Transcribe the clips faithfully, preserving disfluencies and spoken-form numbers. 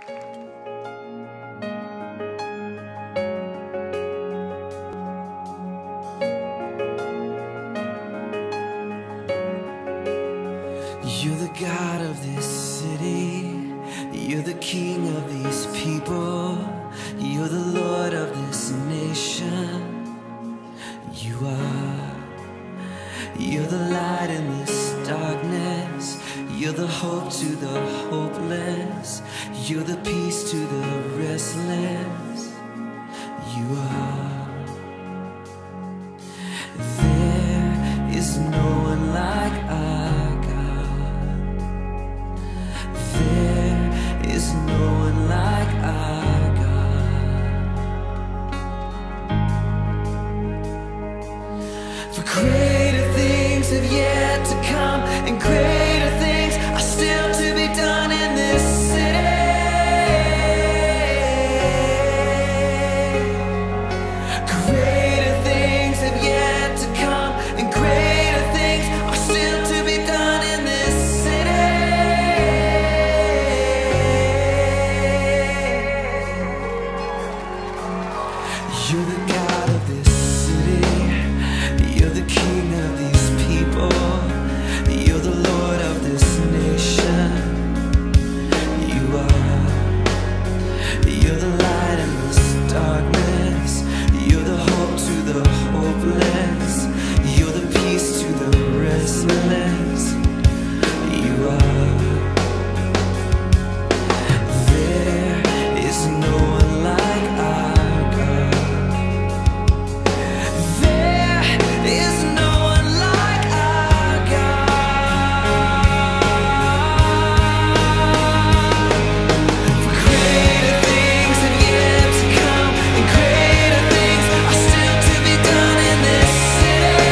You're the God of this city, you're the King of these people, you're the Lord of this nation. You are, you're the light in this darkness, you're the hope to the hopeless, you're the peace to the restless. You are. There is no one like our God. There is no one like our God. For greater things have yet to come, and greater things are still to be done in this city. Greater things have yet to come, and greater things are still to be done in this city. You're the God of this city, you're the King of these people, you're the Lord of this nation. You are, you're the light in this darkness, you're the hope to the hopeless, you're the peace to the restless. You are. There is no one like our God. There is no one like our God. For greater things have yet to come, and greater things are still to be done in this city.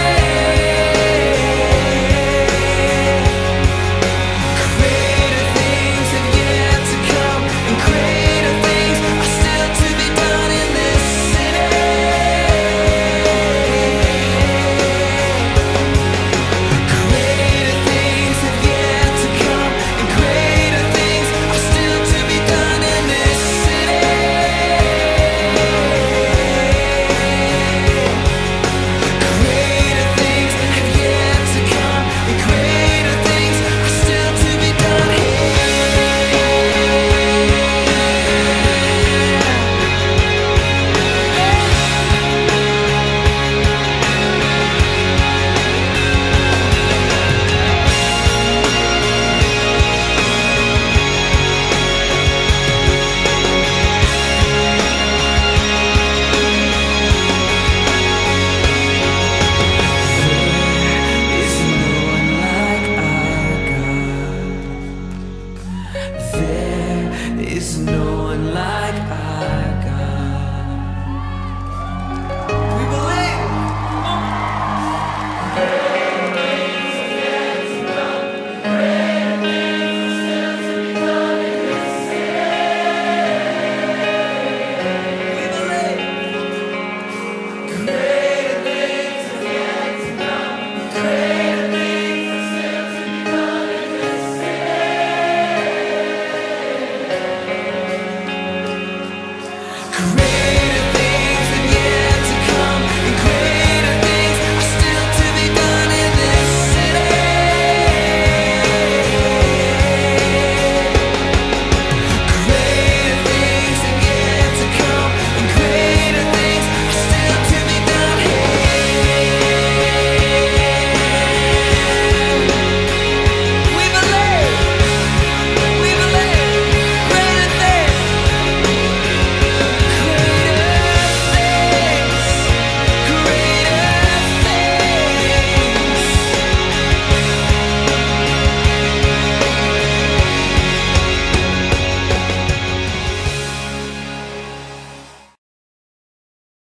Greater things have yet to come, and greater things are still to be done in this city. Greater things have yet to come, and greater things are still to be done in this city. Greater things have yet to come, and greater things are still to be done here. There is no